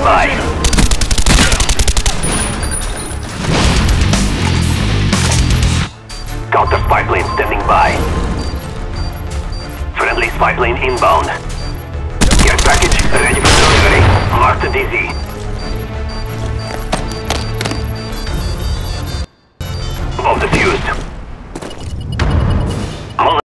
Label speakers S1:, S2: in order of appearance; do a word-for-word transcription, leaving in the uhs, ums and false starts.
S1: by. Counter spy plane standing by. Friendly spy plane inbound. Care package ready for delivery. Marked and easy.